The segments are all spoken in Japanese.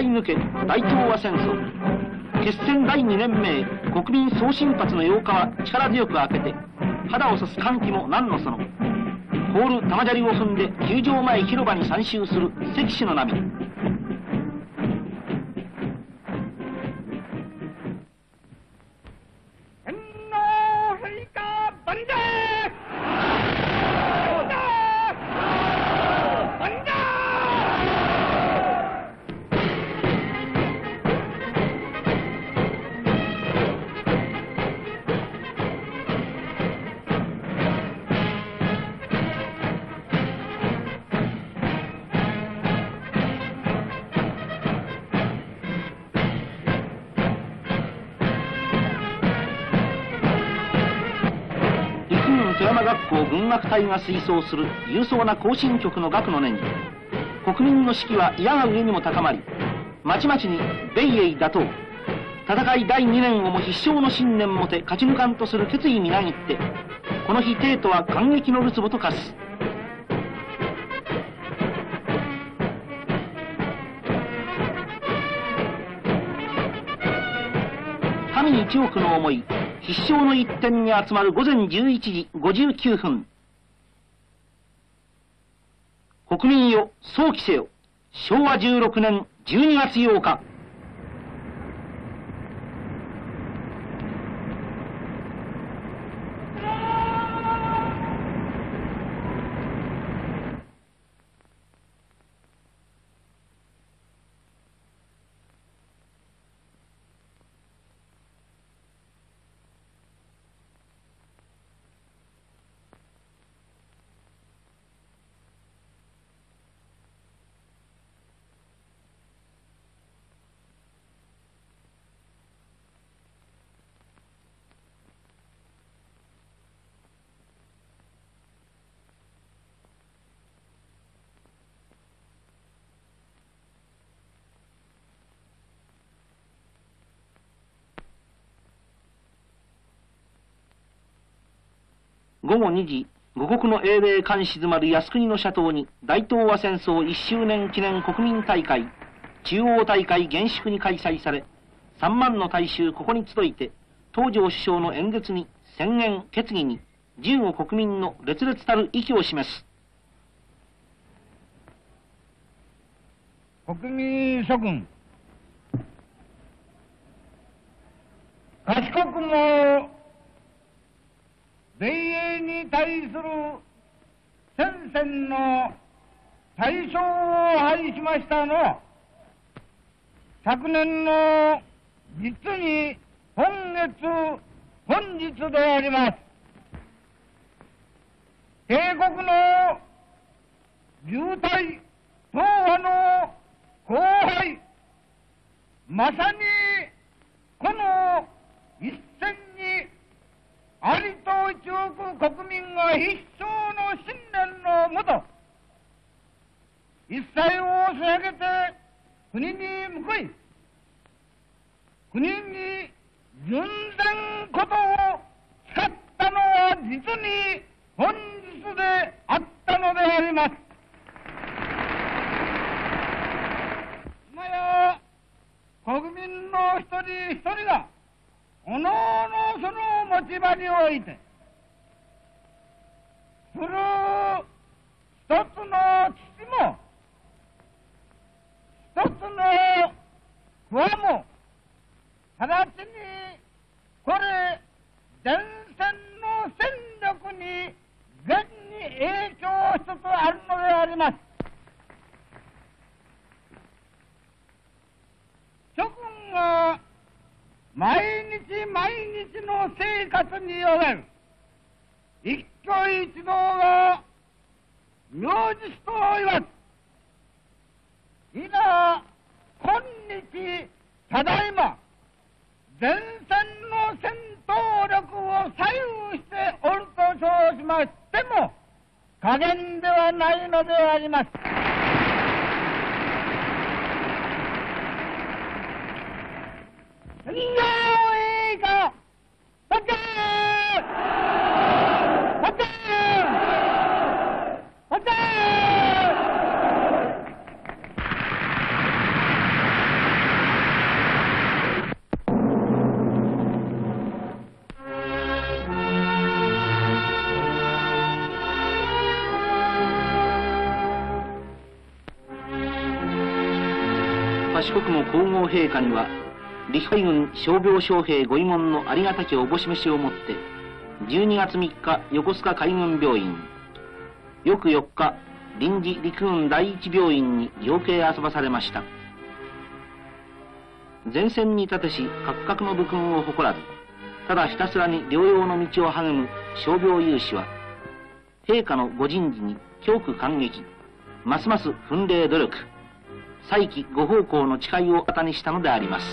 い抜け大東亜戦争。決戦第2年目、国民総進発の8日は力強く明けて、肌を刺す歓喜も何のその。ホール玉砂利を踏んで球場前広場に参集する関市の波。富山学校軍楽隊が吹奏する勇壮な行進曲の楽の念に、国民の士気は嫌が上にも高まり、まちまちに米英打倒、戦い第2年をも必勝の信念もて勝ち抜かんとする決意みなぎって、この日帝都は感激のるつぼと化す。民一億の思い、必勝の一点に集まる午前11時59分。国民よ、総期せよ。昭和16年12月8日。午後2時、五国の英霊監視詰まる靖国の斜塔に大東亜戦争1周年記念国民大会、中央大会厳粛に開催され、3万の大衆ここに集いて、東条首相の演説に宣言決議に、15国民の烈烈たる意気を示す。 国民諸君、賢くも米英に対する戦線の大勝を拝しましたのは、昨年の実に本日であります。帝国の重大東亜の荒廃、まさにこの一戦にありと1億国民が必勝の信念のもと、一切を捧げて国に報い、国に純然ことを使ったのは実に本日であったのであります。今や国民の一人一人がおのおのその持ち場においてする一つの父も一つの桑も直ちにこれ前線の戦力に現に影響しつつあるのであります。諸君が毎日毎日の生活における一挙一動が名実と言わず、今日ただいま前線の戦闘力を左右しておると称しましても加減ではないのであります。戦場へ行こう。立て立て立て。 四国の皇后陛下には、陸海軍傷病将兵ご慰問のありがたきおぼし飯をもって、12月3日横須賀海軍病院、翌4日臨時陸軍第一病院に養鶏遊ばされました。前線に立てし各々の武勲を誇らず、ただひたすらに療養の道を励む傷病有志は、陛下のご人事に強く感激、ますます奮励努力、再起ご奉公の誓いを旗にしたのであります。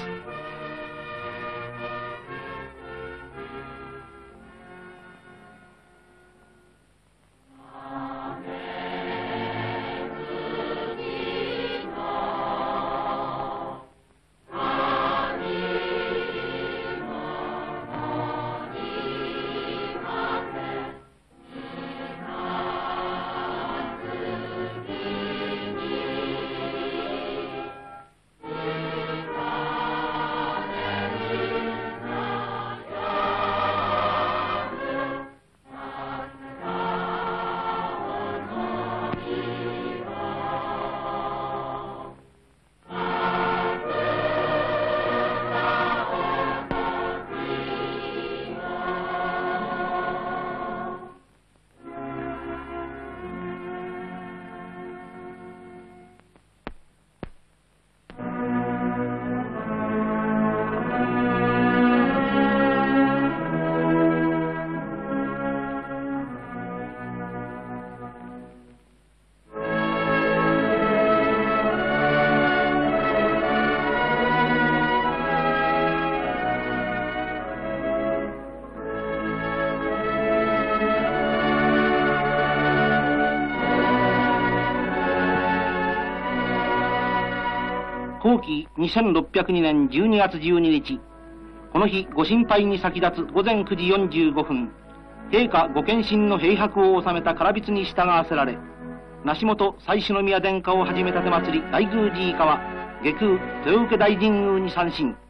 後期2602年12月12日、この日ご心配に先立つ午前9時45分、陛下ご献身の平白を収めた唐筆に従わせられ、梨本最主宮殿下をはじめ立て祭り大宮司以下は下空豊受大神宮に参進。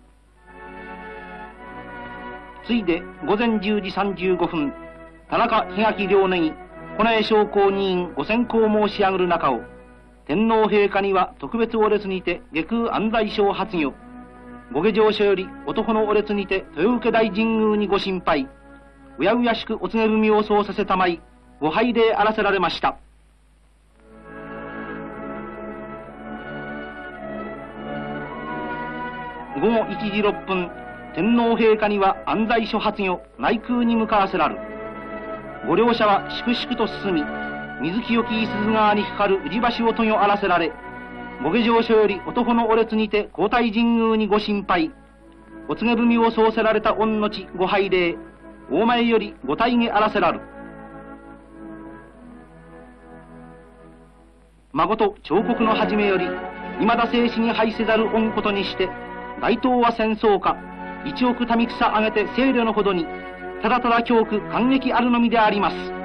ついで午前10時35分、田中檜垣両ネギ近衛将校二員ご先行申し上げる中を、天皇陛下には特別お列にて下空安西省発御、ご下城所より男のお列にて豊受大神宮にご心配、うやうやしくお告げ文をそうさせたまい、ご拝礼あらせられました。午後1時6分、天皇陛下には安西所発御、内宮に向かわせらる。ご両者は粛々と進み、水清き五十鈴川にかかる宇治橋をとよあらせられ、ご下城所より男のお列にて皇太神宮にご心配、お告げ文をそうせられた御のちご拝礼、大前よりご大下あらせらる。誠彫刻の始めより、未だ静止に拝せざる御ことにして、大東は戦争か、一億民草あげて清慮のほどに、ただただ恐怖感激あるのみであります。